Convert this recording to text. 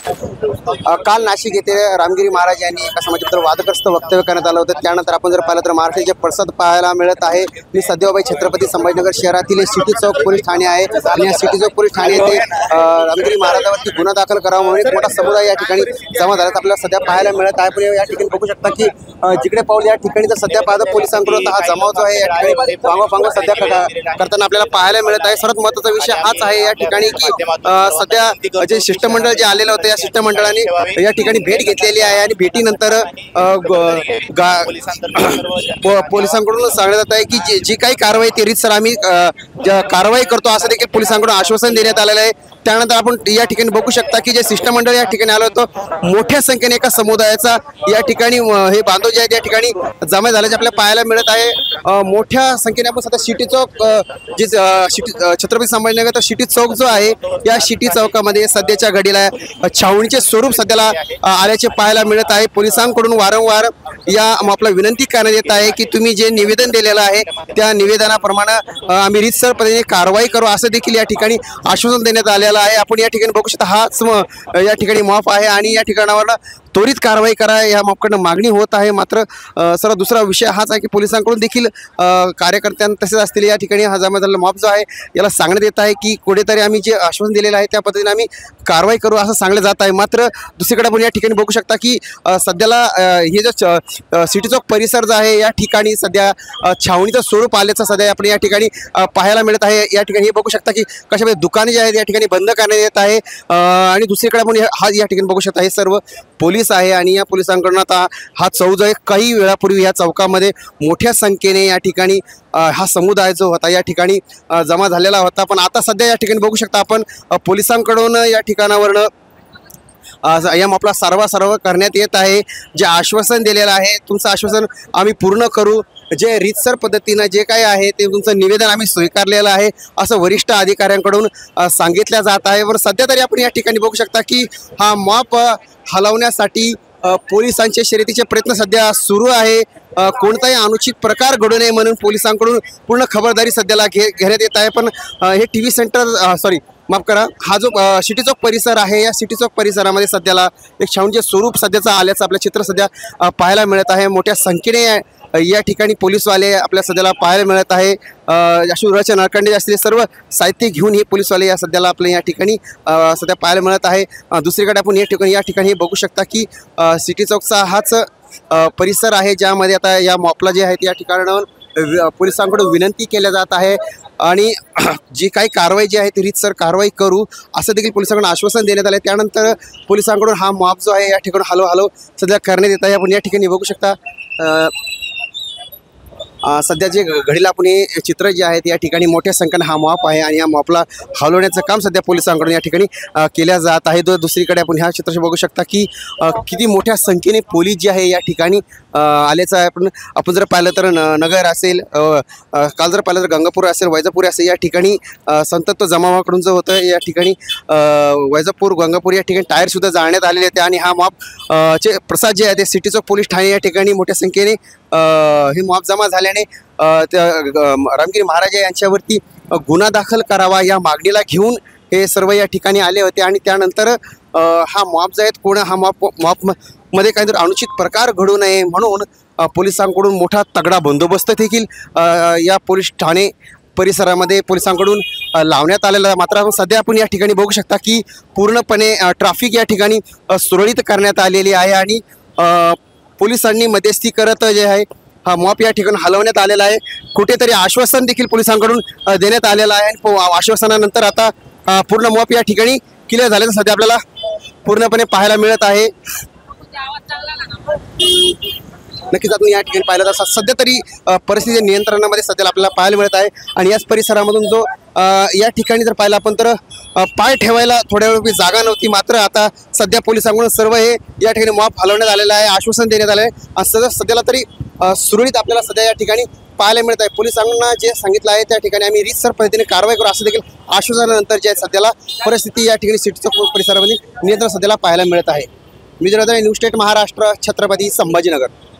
काल नाशिक येथे रामगिरी महाराज यांनी एका समाजाबद्दल वादग्रस्त वक्तव्य करण्यात आलं होतं। त्यानंतर आपण जर पाहिलं तर महाराष्ट्राचे पडसाद पाहायला मिळत आहे। मी सध्या छत्रपती संभाजीनगर शहरातील सिटी चौक पोलीस ठाणे आहे आणि या सिटी चौक पोलीस ठाणे येथे रामगिरी महाराजावरती गुन्हा दाखल करावा म्हणून एक मोठा समुदाय या ठिकाणी जमा झाला आपल्याला सध्या पाहायला मिळत आहे। पण या ठिकाणी बघू शकता की जिकडे पाऊल या ठिकाणी तर सध्या पाहता पोलिसांकडून हा जमाव जो आहे या ठिकाणी पांगोपांग सध्या करताना आपल्याला पाहायला मिळत आहे। सर्वात महत्त्वाचा विषय हाच आहे या ठिकाणी की सध्या जे शिष्टमंडळ जे आलेलं होतं या शिष्टमंडळाने या ठिकाणी भेट घेतलेली आहे आणि भेटीनंतर पोलिसांकडून सांगण्यात जात आहे की जी काही कारवाई ती रीतसर आम्ही कारवाई करतो असं देखील पोलिसांकडून आश्वासन देण्यात आलेलं आहे। त्यानंतर आपण या ठिकाणी बघू शकता की जे शिष्टमंडळ या ठिकाणी आलं होतं मोठ्या संख्येने एका समुदायाचा या ठिकाणी हे बांधव जे आहेत या ठिकाणी जमा झाल्याचे आपल्याला पाहायला मिळत आहे। मोठ्या संख्येने आपण सध्या सिटी चौक जे छत्रपती संभाजीनगर तर सिटी चौक जो आहे या सिटी चौकामध्ये सध्याच्या घडीला छावणीचे स्वरूप सध्याला आल्याचे पाहायला मिळत आहे। पोलिसांकडून वारंवार या आपला विनंती करण्यात येत आहे की तुम्ही जे निवेदन दिलेलं आहे त्या निवेदनाप्रमाणे आम्ही रीतसर पद्धतीने कारवाई करू असं देखील या ठिकाणी आश्वासन देण्यात आलेलं आहे। आपण या ठिकाणी बघू शकता हाच या ठिकाणी मॉप आहे आणि या ठिकाणावर त्वरित कारवाई करा या मॉपकडनं मागणी होत आहे। मात्र सर्व दुसरा विषय हाच आहे की पोलिसांकडून देखील कार्यकर्त्यांना तसेच असतील या ठिकाणी हा जमा झालेला मॉप जो आहे याला सांगण्यात येत आहे की कुठेतरी आम्ही जे आश्वासन दिलेलं आहे त्या पद्धतीने आम्ही कारवाई करू असं सांगलं जात आहे। मात्र दुसरीकडे आपण या ठिकाणी बघू शकता की सध्याला हे जो सिटी चौक परिसर जो आहे या ठिकाणी सध्या छावणीचं स्वरूप आल्याचं सध्या आपण या ठिकाणी पाहायला मिळत आहे। या ठिकाणी हे बघू शकता की कशामध्ये दुकाने जे आहेत या ठिकाणी बंद करण्यात येत आहे आणि दुसरीकडे आपण हा या ठिकाणी बघू शकता हे सर्व पोलीस आहे आणि या पोलिसांकडून आता हा चौक जो आहे काही वेळापूर्वी या चौकामध्ये मोठ्या संख्येने या ठिकाणी हा समुदाय जो होता या ठिकाणी जमा झालेला होता। पण आता सध्या या ठिकाणी बघू शकता आपण पोलिसांकडून या ठिकाणावरनं या मॉपला सर्व करण्यात येत आहे। जे आश्वासन दिलेलं आहे तुमचं आश्वासन आम्ही पूर्ण करू, जे रीतसर पद्धतीनं जे काही आहे ते तुमचं निवेदन आम्ही स्वीकारलेलं आहे असं वरिष्ठ अधिकाऱ्यांकडून सांगितलं जात आहे। पण सध्या तरी आपण या ठिकाणी बघू शकता की हा मॉप हलवण्यासाठी पोलिसांचे शर्यतीचे प्रयत्न सध्या सुरू आहे। कोणताही अनुचित प्रकार घडू नये म्हणून पोलिसांकडून पूर्ण खबरदारी सध्याला घेण्यात येत आहे। पण हे टीव्ही सेंटर माफ करा हा जो सिटी चौक परिसर आहे या सिटी चौक परिसरामध्ये सध्याला एक छावणीचे स्वरूप सध्याचं आल्याचं आपलं चित्र सध्या पाहायला मिळत आहे। मोठ्या संख्येने या ठिकाणी पोलीसवाले आपल्या सध्याला पाहायला मिळत आहे। अशुराच्या नरकंडे असलेले सर्व साहित्य घेऊन हे पोलीसवाले या सध्याला आपल्या या ठिकाणी सध्या पाहायला मिळत आहे। दुसरीकडे आपण या ठिकाणी हे बघू शकता की सिटी चौकचा हाच परिसर आहे ज्यामध्ये आता या मॉपला जे आहेत या ठिकाणावर पोलिसांकडून विनंती केल्या जात आहे आणि जी काही कारवाई जी आहे ती रीतसर कारवाई करू असं देखील पोलिसांकडून आश्वासन देण्यात आले। त्यानंतर पोलिसांकडून हा मॉप जो आहे या ठिकाणी हलव सध्या करण्यात येत आहे। आपण या ठिकाणी बघू शकता सध्या जे घडीला आपण हे चित्र जे आहेत या ठिकाणी मोठ्या संख्येने हा मॉप आहे आणि या मॉपला हलवण्याचं काम सध्या पोलिसांकडून या ठिकाणी केल्या जात आहे। दुसरीकडे आपण ह्या चित्राशी बघू शकता की किती मोठ्या संख्येने पोलीस जे आहे या ठिकाणी आल्याचं आहे। आपण जर पाहिलं तर नगर असेल, काल जर पाहिलं तर गंगापूर असेल, वैजापूर असेल या ठिकाणी संतप्त जमावाकडून जो होतं या ठिकाणी वैजापूर गंगापूर या ठिकाणी टायरसुद्धा जाळण्यात आलेले होते आणि हा मॉप चे प्रसाद जे आहे ते सिटी चौक पोलीस ठाणे या ठिकाणी मोठ्या संख्येने हे मॉप जमा झाल्याने रामगिरी महाराज यांच्यावरती गुन्हा दाखल करावा या मागणीला घेऊन हे सर्व या ठिकाणी आले होते आणि त्यानंतर हा मॉप जो आहे हा मॉपमध्ये काहीतरी अनुचित प्रकार घडू नये म्हणून पोलिसांकडून मोठा तगडा बंदोबस्त देखील या पोलीस ठाणे परिसरामध्ये पोलिसांकडून लावण्यात आलेला। मात्र सध्या आपण या ठिकाणी बघू शकता की पूर्णपणे ट्रॅफिक या ठिकाणी सुरळीत करण्यात आलेली आहे आणि पोलिसांनी मध्यस्थी करत जे आहे हा मॉप या ठिकाणी हलवण्यात आलेला आहे। कुठेतरी आश्वासन देखील पोलिसांकडून देण्यात आलेलं आहे आणि आश्वासनानंतर आता पूर्ण मॉप या ठिकाणी क्लिअर झाल्याचं सध्या आपल्याला पूर्णपणे पाहायला मिळत आहे। नक्कीच आपण या ठिकाणी पाहिलं तर सध्या तरी परिस्थिती नियंत्रणामध्ये सध्याला आपल्याला पाहायला मिळत आहे आणि याच परिसरामधून जो या ठिकाणी जर पाहिलं आपण तर पाय ठेवायला थोड्या वेळ जागा नव्हती। मात्र आता सध्या पोलिसांकडून सर्व हे या ठिकाणी मॉप हलवण्यात आलेलं आहे, आश्वासन देण्यात आलं आहे आणि सध्याला तरी सुरळीत आपल्याला सध्या या ठिकाणी पाहायला मिळत आहे। पोलिसांना जे सांगितलं आहे त्या ठिकाणी आम्ही रीतसर पद्धतीने कारवाई करू असं देखील आश्वासनानंतर जे सध्याला परिस्थिती या ठिकाणी सिटी चौक परिसरामध्ये नियंत्रण सध्याला पाहायला मिळत आहे। मी न्यूज स्टेट महाराष्ट्र, छत्रपती संभाजीनगर।